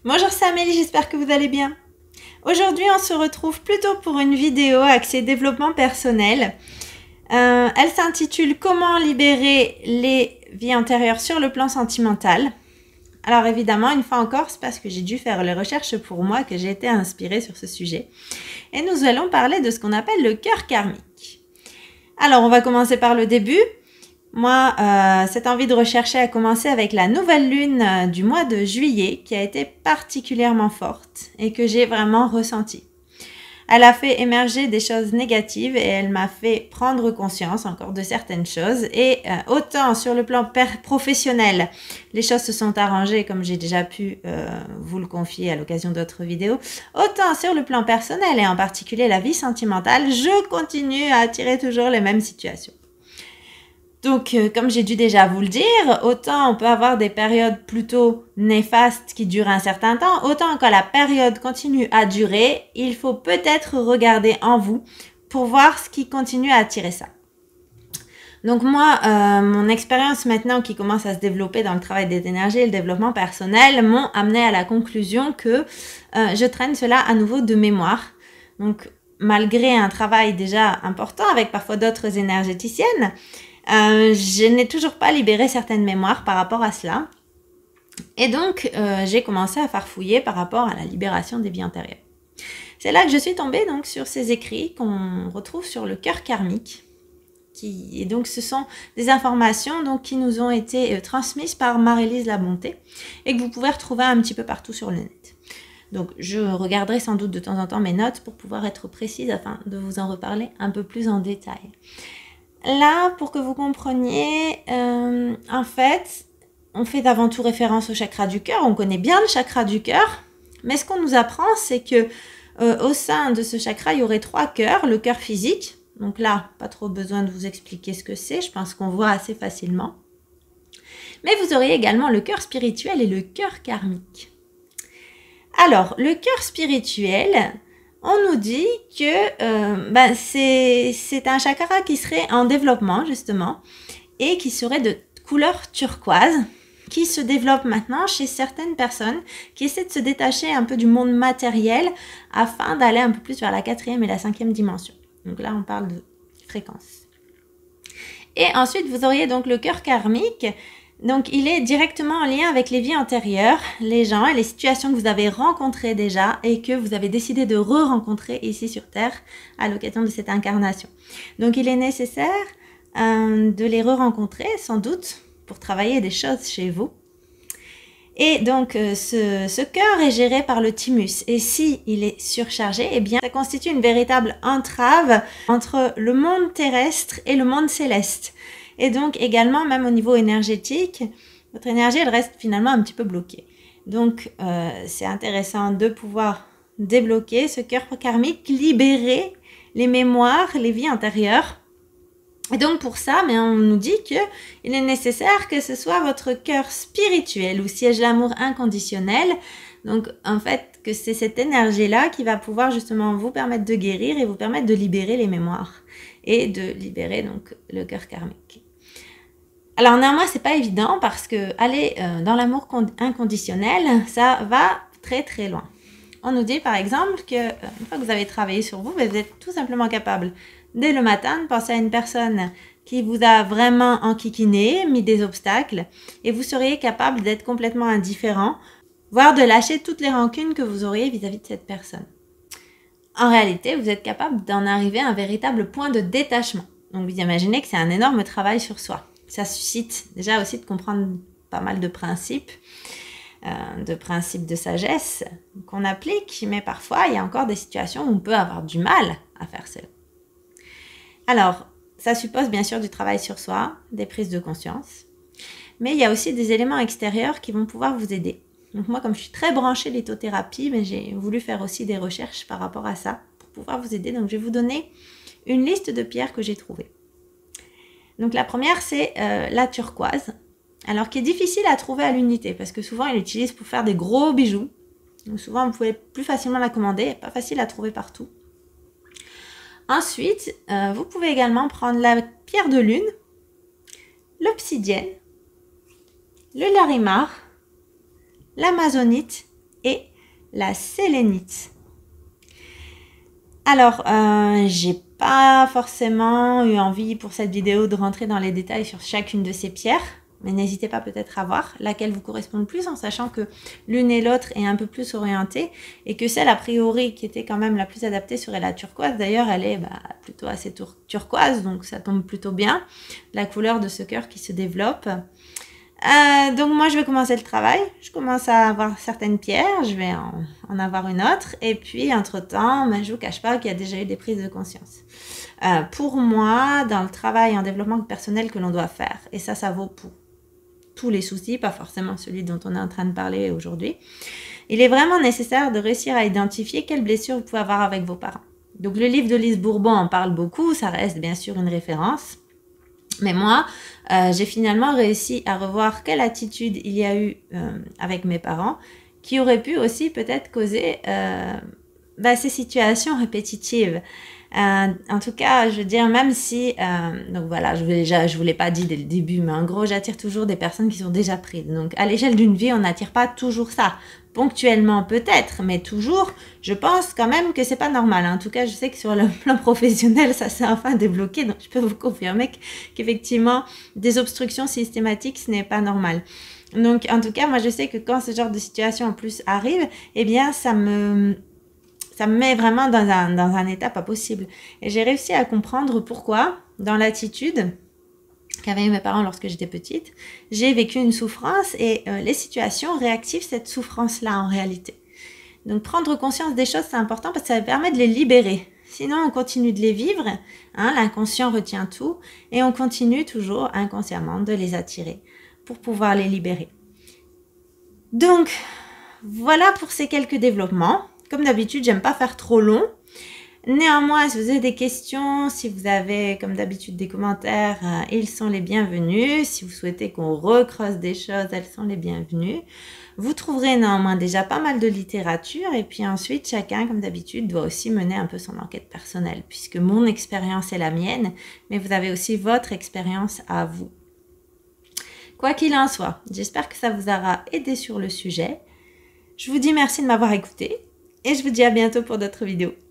Bonjour, c'est Amélie, j'espère que vous allez bien. Aujourd'hui, on se retrouve plutôt pour une vidéo axée développement personnel. Elle s'intitule Comment libérer les vies antérieures sur le plan sentimental. Alors évidemment, une fois encore, c'est parce que j'ai dû faire les recherches pour moi que j'ai été inspirée sur ce sujet. Et nous allons parler de ce qu'on appelle le cœur karmique. Alors, on va commencer par le début. Moi, cette envie de rechercher a commencé avec la nouvelle lune du mois de juillet qui a été particulièrement forte et que j'ai vraiment ressentie. Elle a fait émerger des choses négatives et elle m'a fait prendre conscience encore de certaines choses. Et autant sur le plan professionnel, les choses se sont arrangées comme j'ai déjà pu vous le confier à l'occasion d'autres vidéos. Autant sur le plan personnel et en particulier la vie sentimentale, je continue à attirer toujours les mêmes situations. Donc, comme j'ai dû déjà vous le dire, autant on peut avoir des périodes plutôt néfastes qui durent un certain temps, autant quand la période continue à durer, il faut peut-être regarder en vous pour voir ce qui continue à attirer ça. Donc moi, mon expérience maintenant qui commence à se développer dans le travail des énergies et le développement personnel m'ont amené à la conclusion que je traîne cela à nouveau de mémoire. Donc, malgré un travail déjà important avec parfois d'autres énergéticiennes, je n'ai toujours pas libéré certaines mémoires par rapport à cela. Et donc, j'ai commencé à farfouiller par rapport à la libération des vies antérieures. C'est là que je suis tombée donc, sur ces écrits qu'on retrouve sur le cœur karmique. Et donc, ce sont des informations donc, qui nous ont été transmises par Marie-Lise Labonté et que vous pouvez retrouver un petit peu partout sur le net. Donc, je regarderai sans doute de temps en temps mes notes pour pouvoir être précise afin de vous en reparler un peu plus en détail. Là, pour que vous compreniez, en fait, on fait avant tout référence au chakra du cœur. On connaît bien le chakra du cœur, mais ce qu'on nous apprend, c'est que au sein de ce chakra, il y aurait 3 cœurs. Le cœur physique, donc là, pas trop besoin de vous expliquer ce que c'est. Je pense qu'on voit assez facilement. Mais vous auriez également le cœur spirituel et le cœur karmique. Alors, le cœur spirituel, on nous dit que c'est un chakra qui serait en développement, justement, et qui serait de couleur turquoise, qui se développe maintenant chez certaines personnes qui essaient de se détacher un peu du monde matériel afin d'aller un peu plus vers la 4e et la 5e dimension. Donc là, on parle de fréquence. Et ensuite, vous auriez donc le cœur karmique. Donc, il est directement en lien avec les vies antérieures, les gens et les situations que vous avez rencontrées déjà et que vous avez décidé de re-rencontrer ici sur Terre à l'occasion de cette incarnation. Donc, il est nécessaire de les re-rencontrer, sans doute, pour travailler des choses chez vous. Et donc, ce cœur est géré par le thymus. Et si il est surchargé, eh bien, ça constitue une véritable entrave entre le monde terrestre et le monde céleste. Et donc également, même au niveau énergétique, votre énergie, elle reste finalement un petit peu bloquée. Donc, c'est intéressant de pouvoir débloquer ce cœur karmique, libérer les mémoires, les vies antérieures. Et donc pour ça, on nous dit qu'il est nécessaire que ce soit votre cœur spirituel où siège l'amour inconditionnel. Donc en fait, que c'est cette énergie-là qui va pouvoir justement vous permettre de guérir et vous permettre de libérer les mémoires et de libérer donc le cœur karmique. Alors néanmoins, c'est pas évident parce que aller dans l'amour inconditionnel, ça va très très loin. On nous dit par exemple que une fois que vous avez travaillé sur vous, vous êtes tout simplement capable dès le matin de penser à une personne qui vous a vraiment enquiquiné, mis des obstacles, et vous seriez capable d'être complètement indifférent, voire de lâcher toutes les rancunes que vous auriez vis-à-vis de cette personne. En réalité, vous êtes capable d'en arriver à un véritable point de détachement. Donc vous imaginez que c'est un énorme travail sur soi. Ça suscite déjà aussi de comprendre pas mal de principes de sagesse qu'on applique, mais parfois il y a encore des situations où on peut avoir du mal à faire cela. Alors, ça suppose bien sûr du travail sur soi, des prises de conscience, mais il y a aussi des éléments extérieurs qui vont pouvoir vous aider. Donc moi, comme je suis très branchée lithothérapie, j'ai voulu faire aussi des recherches par rapport à ça pour pouvoir vous aider. Donc je vais vous donner une liste de pierres que j'ai trouvées. Donc la première, c'est la turquoise, alors qui est difficile à trouver à l'unité parce que souvent ils l'utilisent pour faire des gros bijoux. Donc souvent, vous pouvez plus facilement la commander, pas facile à trouver partout. Ensuite, vous pouvez également prendre la pierre de lune, l'obsidienne, le larimar, l'amazonite et la sélénite. Alors, j'ai pas forcément eu envie pour cette vidéo de rentrer dans les détails sur chacune de ces pierres, mais n'hésitez pas peut-être à voir laquelle vous correspond le plus, en sachant que l'une et l'autre est un peu plus orientée et que celle a priori qui était quand même la plus adaptée serait la turquoise. D'ailleurs, elle est plutôt assez turquoise, donc ça tombe plutôt bien, la couleur de ce cœur qui se développe. Donc moi je vais commencer le travail, je commence à avoir certaines pierres, je vais en avoir une autre, et puis entre temps, je vous cache pas qu'il y a déjà eu des prises de conscience. Pour moi, dans le travail en développement personnel que l'on doit faire, et ça vaut pour tous les soucis, pas forcément celui dont on est en train de parler aujourd'hui, il est vraiment nécessaire de réussir à identifier quelles blessures vous pouvez avoir avec vos parents. Donc le livre de Lise Bourbon en parle beaucoup, ça reste bien sûr une référence. Mais moi, j'ai finalement réussi à revoir quelle attitude il y a eu avec mes parents qui aurait pu aussi peut-être causer ces situations répétitives. En tout cas, je veux dire, même si... donc voilà, je vous l'ai pas dit dès le début, mais en gros, j'attire toujours des personnes qui sont déjà prises. Donc à l'échelle d'une vie, on n'attire pas toujours ça. Ponctuellement peut-être, mais toujours, je pense quand même que c'est pas normal. En tout cas, je sais que sur le plan professionnel, ça s'est enfin débloqué, donc je peux vous confirmer qu'effectivement, des obstructions systématiques, ce n'est pas normal. Donc, en tout cas, moi, je sais que quand ce genre de situation en plus arrive, eh bien, ça me met vraiment dans un état pas possible. Et j'ai réussi à comprendre pourquoi, dans l'attitude qu'avaient mes parents lorsque j'étais petite, j'ai vécu une souffrance et les situations réactivent cette souffrance-là en réalité. Donc prendre conscience des choses, c'est important parce que ça permet de les libérer. Sinon, on continue de les vivre, l'inconscient retient tout et on continue toujours inconsciemment de les attirer pour pouvoir les libérer. Donc, voilà pour ces quelques développements. Comme d'habitude, j'aime pas faire trop long. Néanmoins, si vous avez des questions, si vous avez comme d'habitude des commentaires, ils sont les bienvenus. Si vous souhaitez qu'on recreuse des choses, elles sont les bienvenues. Vous trouverez néanmoins déjà pas mal de littérature et puis ensuite, chacun, comme d'habitude, doit aussi mener un peu son enquête personnelle puisque mon expérience est la mienne, mais vous avez aussi votre expérience à vous. Quoi qu'il en soit, j'espère que ça vous aura aidé sur le sujet. Je vous dis merci de m'avoir écouté et je vous dis à bientôt pour d'autres vidéos.